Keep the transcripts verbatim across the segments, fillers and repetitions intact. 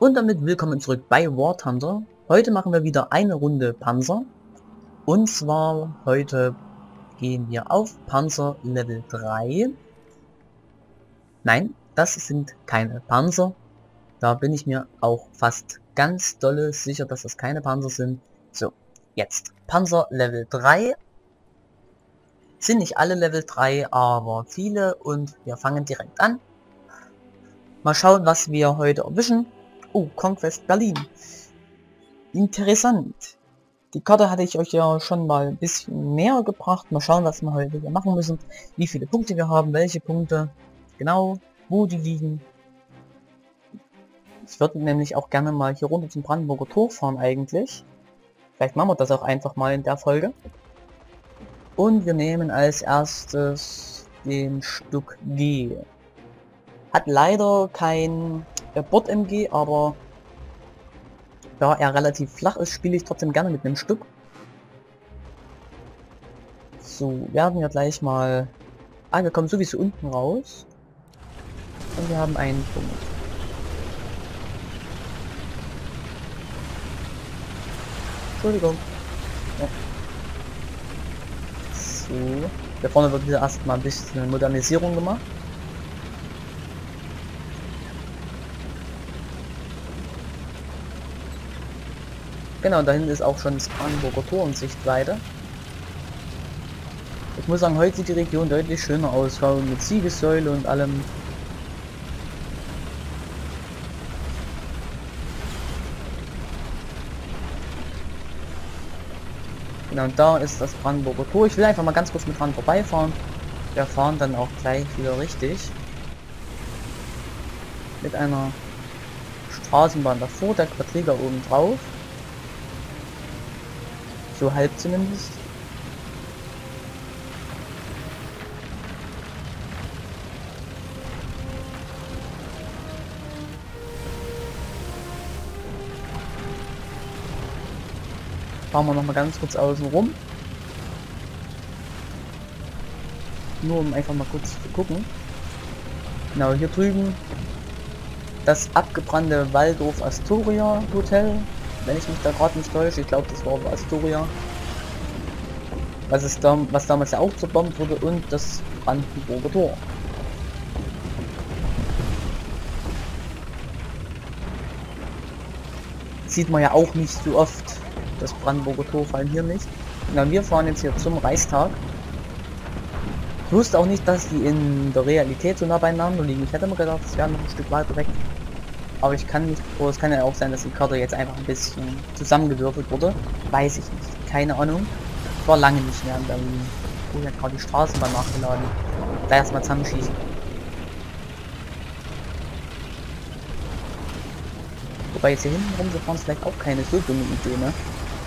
Und damit willkommen zurück bei War Thunder. Heute machen wir wieder eine Runde Panzer. Und zwar heute gehen wir auf Panzer Level drei. Nein, das sind keine Panzer. Da bin ich mir auch fast ganz dolle sicher, dass das keine Panzer sind. So, jetzt Panzer Level drei. Sind nicht alle Level drei, aber viele, und wir fangen direkt an. Mal schauen, was wir heute erwischen. Oh, Conquest Berlin. Interessant. Die Karte hatte ich euch ja schon mal ein bisschen näher gebracht. Mal schauen, was wir heute hier machen müssen. Wie viele Punkte wir haben, welche Punkte. Genau, wo die liegen. Ich würde nämlich auch gerne mal hier runter zum Brandenburger Tor fahren eigentlich. Vielleicht machen wir das auch einfach mal in der Folge. Und wir nehmen als erstes den Stück G. Hat leider kein äh, Bot-M G, aber da er relativ flach ist, spiele ich trotzdem gerne mit einem Stück. So, werden wir gleich mal... Ah, wir kommen sowieso unten raus. Und wir haben einen Punkt. Entschuldigung. Ja. So. Da vorne wird wieder erstmal ein bisschen Modernisierung gemacht. Genau, da hinten ist auch schon das Brandenburger Tor in Sichtweite. Ich muss sagen, heute sieht die Region deutlich schöner aus, mit Siegessäule und allem. Genau, und da ist das Brandenburger Tor. Ich will einfach mal ganz kurz mit dran vorbeifahren. Wir fahren dann auch gleich wieder richtig. Mit einer Straßenbahn davor, der Quadriga oben drauf. So halb zumindest. Fahren wir noch mal ganz kurz außen rum. Nur um einfach mal kurz zu gucken. Genau, hier drüben das abgebrannte Waldorf Astoria Hotel. Wenn ich mich da gerade nicht täusche, ich glaube, das war Astoria. Was ist da, was damals ja auch zerbombt wurde, und das Brandenburger Tor. Sieht man ja auch nicht so oft. Das Brandenburger Tor fallen hier nicht. Na, wir fahren jetzt hier zum Reichstag. Ich wusste auch nicht, dass die in der Realität so nah beieinander liegen. Ich hätte mir gedacht, es wäre noch ein Stück weiter weg. Aber ich kann nicht, oder es kann ja auch sein, dass die Karte jetzt einfach ein bisschen zusammengewürfelt wurde. Weiß ich nicht. Keine Ahnung. Ich war lange nicht mehr in Berlin. Oh, ich habe gerade die Straßenbahn nachgeladen. Da erstmal zusammenschießen. Wobei jetzt hier hinten rum zu fahren ist vielleicht auch keine so dumme Idee, ne?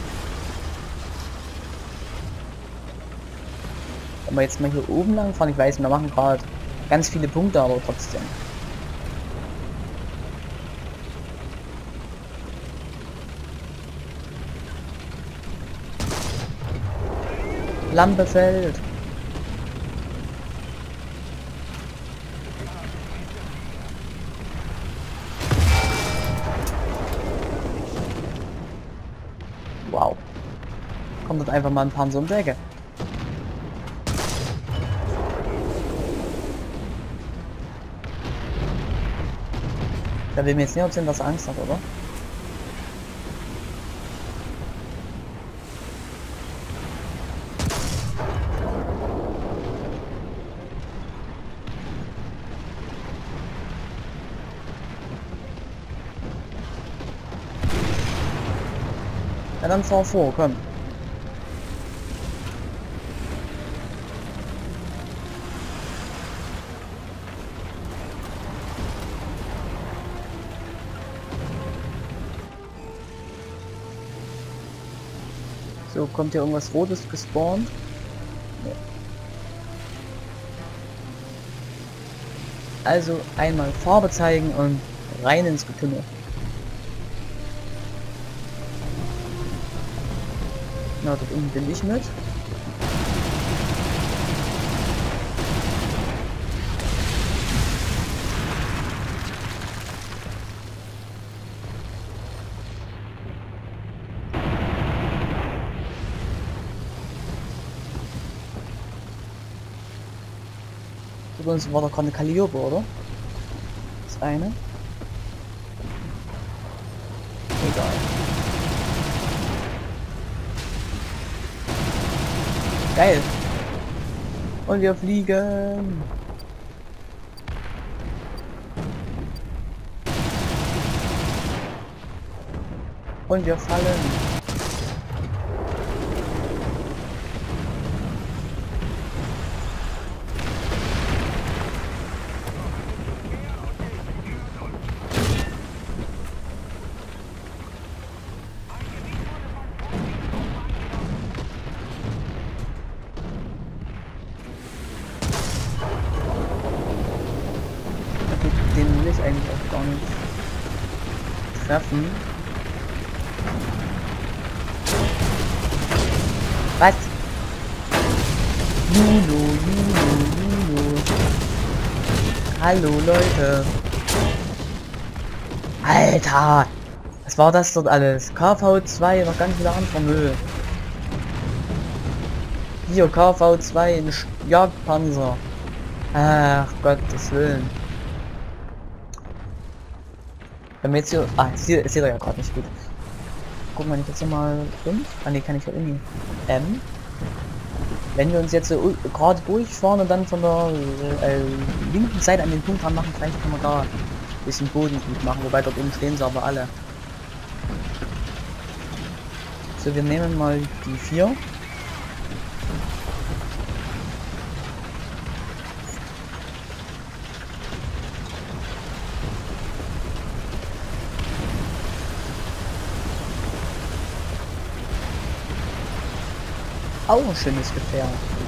Wenn wir jetzt mal hier oben lang fahren, ich weiß, wir machen gerade ganz viele Punkte, aber trotzdem. Lampe fällt. Wow. Kommt dort einfach mal ein Panzer um die Ecke. Da will mir jetzt nicht erzählen, dass er Angst hat, oder? Ja, dann fahr vor, komm. So, kommt hier irgendwas Rotes gespawnt? Ja. Also einmal Farbe zeigen und rein ins Getümmel. Na, dort unten bin ich mit. Übrigens war da gerade eine Calliope, oder? Das eine. Egal. Geil. Und wir fliegen. Und wir fallen. Den will ich eigentlich auch gar nicht treffen. Was? Juno, Juno, Juno. Hallo Leute. Alter! Was war das dort alles? K V zwei, noch ganz wieder anderer Müll. Hier, K V zwei, ein Jagdpanzer. Ach Gottes Willen. Wenn wir jetzt hier... Ah, seht ihr ja gerade nicht gut. Gucken wir nicht jetzt mal fünf. Ah ne, kann ich ja irgendwie. M. Wenn wir uns jetzt so gerade durchfahren und dann von der äh, linken Seite an den Punkt haben machen, vielleicht können wir da ein bisschen Boden gut machen. Wobei dort oben stehen sie aber alle. So, wir nehmen mal die vier. Auch ein schönes Gefährt.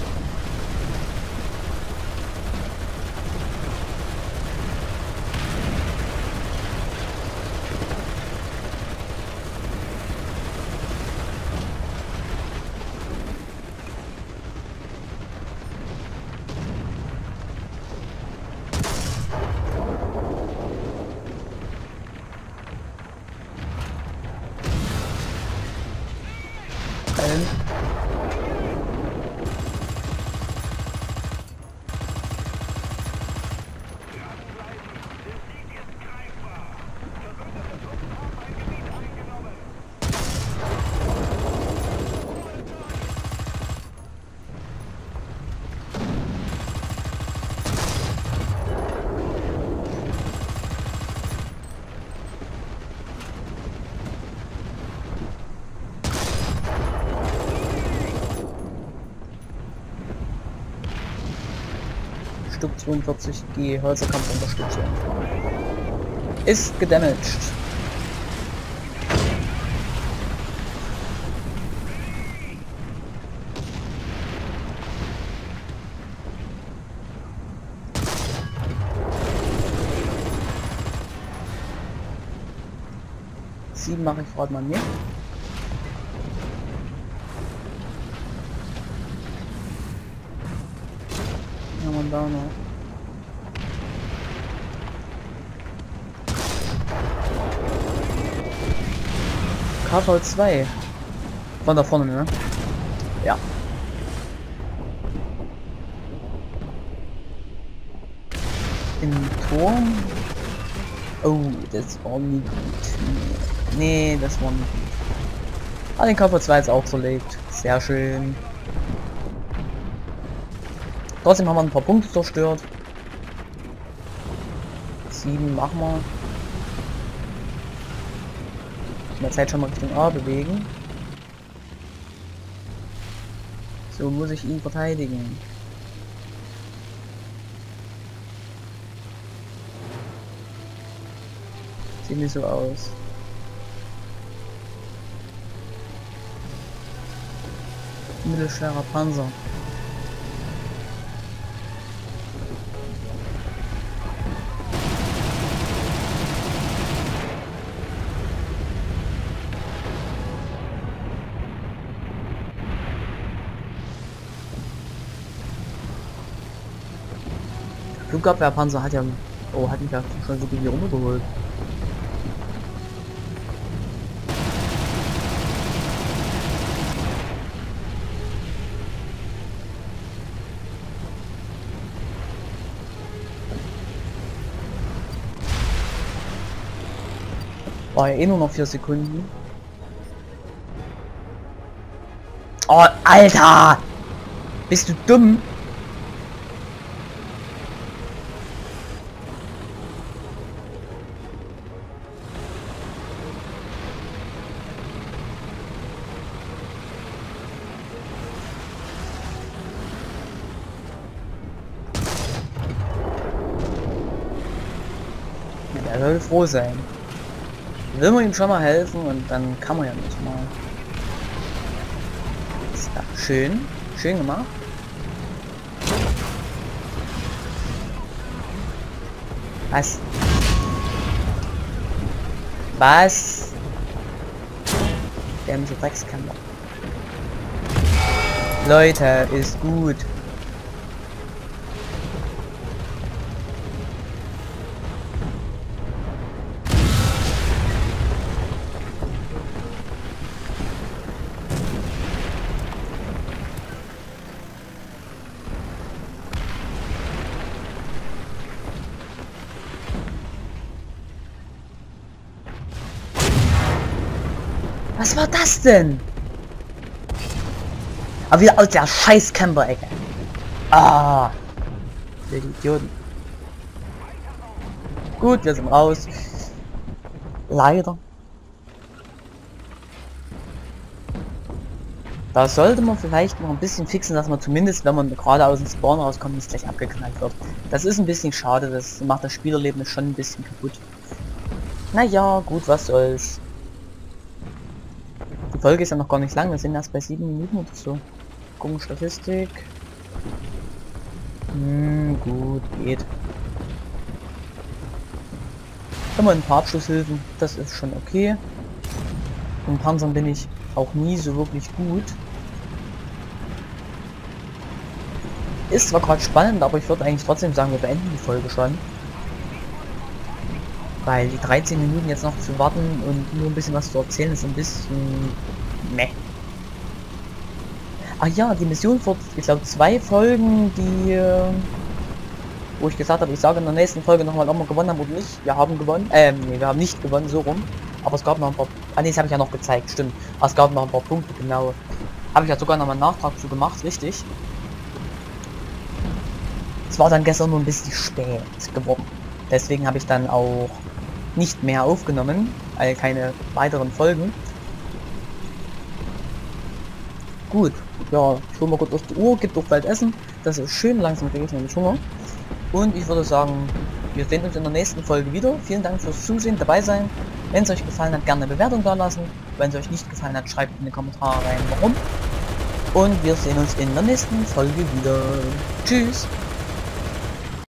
Ähm. Stück zweiundvierzig G Hölzerkampfunterstützung. Ist gedamaged. sieben mache ich gerade mal mit. Ja, man da noch. K V zwei. Von da vorne, ne? Ja. Im Turm. Oh, das war nie gut. Nee, das war nicht gut. Ah, den K V zwei ist auch zerlegt. Sehr schön. Trotzdem haben wir ein paar Punkte zerstört. sieben machen wir. In der Zeit schon mal Richtung A bewegen. So muss ich ihn verteidigen. Sieht nicht so aus. Mittelschwerer Panzer. Flugabwehrpanzer hat ja... Oh, hat mich ja schon so gut hier rumgeholt. Oh, ja, eh nur noch vier Sekunden. Oh, Alter! Bist du dumm? Er soll froh sein. Will man ihm schon mal helfen und dann kann man ja nicht mal. Ja, schön. Schön gemacht. Was? Was? Der mich Dreckskammer. Leute, ist gut. Was war das denn? Aber wieder aus der scheiß Camper-Ecke. Ah. Die Idioten. Gut, wir sind raus. Leider. Da sollte man vielleicht noch ein bisschen fixen, dass man zumindest, wenn man gerade aus dem Spawn rauskommt, nicht gleich abgeknallt wird. Das ist ein bisschen schade, das macht das Spielerlebnis schon ein bisschen kaputt. Naja, gut, was soll's. Die Folge ist ja noch gar nicht lang, wir sind erst bei sieben Minuten oder so. Gucken, Statistik. Hm, gut, geht. Immer ein paar Abschlusshilfen, das ist schon okay. Und Panzern bin ich auch nie so wirklich gut. Ist zwar gerade spannend, aber ich würde eigentlich trotzdem sagen, wir beenden die Folge schon. Weil die dreizehn Minuten jetzt noch zu warten und nur ein bisschen was zu erzählen ist ein bisschen meh. Ah ja, die Mission vor, ich glaube, zwei Folgen, die wo ich gesagt habe, ich sage in der nächsten Folge nochmal, ob wir gewonnen haben oder nicht. Wir haben gewonnen. Ähm, nee, wir haben nicht gewonnen, so rum. Aber es gab noch ein paar... Ah ne, das habe ich ja noch gezeigt, stimmt. Aber es gab noch ein paar Punkte, genau. Habe ich ja sogar noch mal einen Nachtrag zu gemacht, richtig. Es war dann gestern nur ein bisschen spät geworden. Deswegen habe ich dann auch nicht mehr aufgenommen, weil keine weiteren Folgen. Gut, ja, ich hole mal kurz aus die Uhr, gibt doch bald Essen. Das ist schön, langsam kriege ich nämlich Hunger. Und ich würde sagen, wir sehen uns in der nächsten Folge wieder. Vielen Dank fürs Zusehen, dabei sein. Wenn es euch gefallen hat, gerne eine Bewertung da lassen. Wenn es euch nicht gefallen hat, schreibt in die Kommentare rein, warum. Und wir sehen uns in der nächsten Folge wieder. Tschüss!